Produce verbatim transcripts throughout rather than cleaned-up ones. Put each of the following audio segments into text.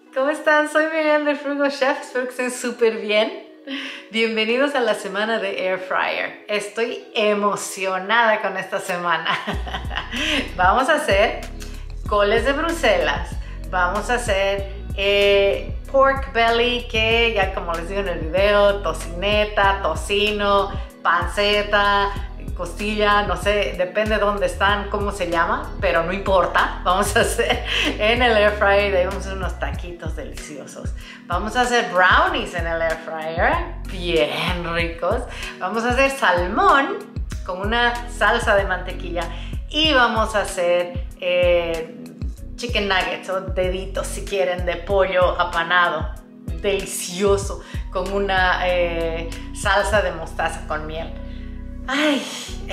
¿Cómo están? Soy Miriam de Frugal Chef, espero que estén súper bien. Bienvenidos a la semana de Air Fryer. Estoy emocionada con esta semana. Vamos a hacer coles de Bruselas, vamos a hacer eh, pork belly, que ya como les digo en el video, tocineta, tocino, panceta, costilla, no sé, depende de dónde están, cómo se llama, pero no importa. Vamos a hacer en el air fryer, vamos a hacer unos taquitos deliciosos. Vamos a hacer brownies en el air fryer, bien ricos. Vamos a hacer salmón con una salsa de mantequilla y vamos a hacer eh, chicken nuggets o deditos, si quieren, de pollo apanado, delicioso, con una eh, salsa de mostaza con miel. Ay,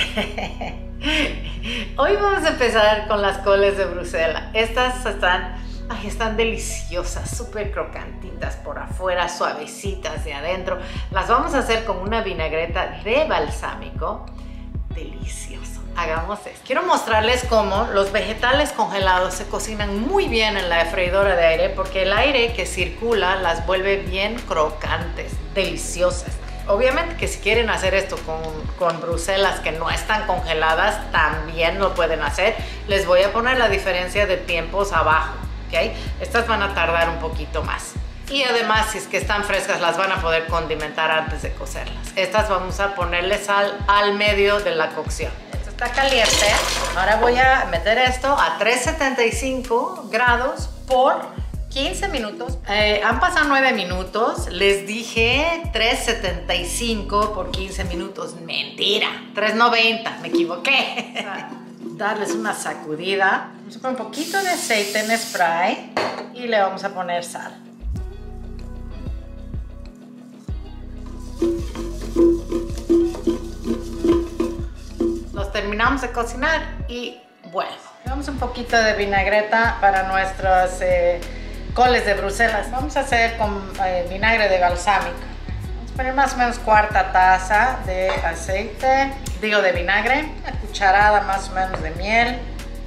hoy vamos a empezar con las coles de Bruselas. Estas están, ay, están deliciosas, súper crocantitas por afuera, suavecitas de adentro. Las vamos a hacer con una vinagreta de balsámico. Delicioso. Hagamos esto. Quiero mostrarles cómo los vegetales congelados se cocinan muy bien en la freidora de aire, porque el aire que circula las vuelve bien crocantes, deliciosas. Obviamente que si quieren hacer esto con, con Bruselas que no están congeladas, también lo pueden hacer. Les voy a poner la diferencia de tiempos abajo, ¿ok? Estas van a tardar un poquito más. Y además, si es que están frescas, las van a poder condimentar antes de cocerlas. Estas vamos a ponerle sal al medio de la cocción. Esto está caliente. Ahora voy a meter esto a trescientos setenta y cinco grados por quince minutos. Eh, han pasado nueve minutos. Les dije trescientos setenta y cinco por quince minutos. Mentira. trescientos noventa. Me equivoqué. Darles una sacudida. Vamos a poner un poquito de aceite en spray y le vamos a poner sal. Los terminamos de cocinar y vuelvo. Damos un poquito de vinagreta para nuestros eh, coles de Bruselas. Vamos a hacer con eh, vinagre de balsámico. Vamos a poner más o menos cuarta taza de aceite, digo de vinagre, una cucharada más o menos de miel.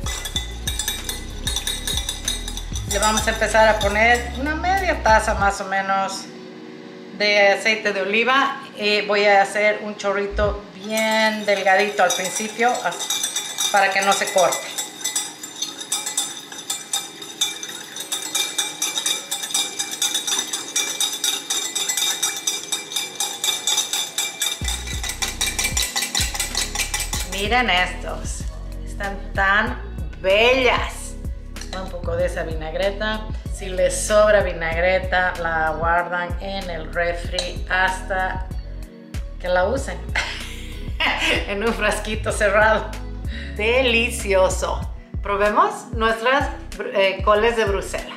Le vamos a empezar a poner una media taza más o menos de aceite de oliva. Eh, voy a hacer un chorrito bien delgadito al principio para que no se corte. Miren estos, están tan bellas. Un poco de esa vinagreta. Si les sobra vinagreta, la guardan en el refri hasta que la usen. En un frasquito cerrado. Delicioso. Probemos nuestras eh, coles de Bruselas.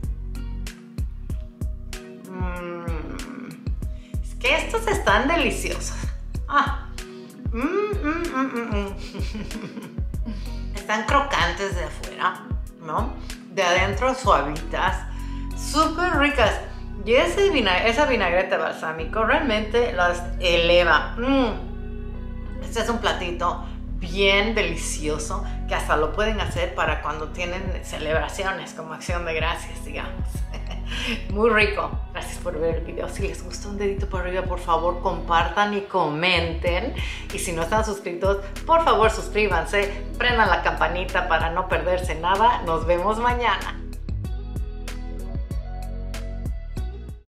Mm, es que estos están deliciosos. Ah. Mm, mm, mm, mm, mm. Están crocantes de afuera, ¿no? De adentro suavitas, súper ricas. Y ese vinagre, esa vinagreta balsámico realmente las eleva. Mm. Este es un platito bien delicioso que hasta lo pueden hacer para cuando tienen celebraciones como acción de gracias, digamos. Muy rico. Gracias por ver el video. Si les gustó, un dedito por arriba, por favor compartan y comenten. Y si no están suscritos, por favor suscríbanse, prendan la campanita para no perderse nada. Nos vemos mañana.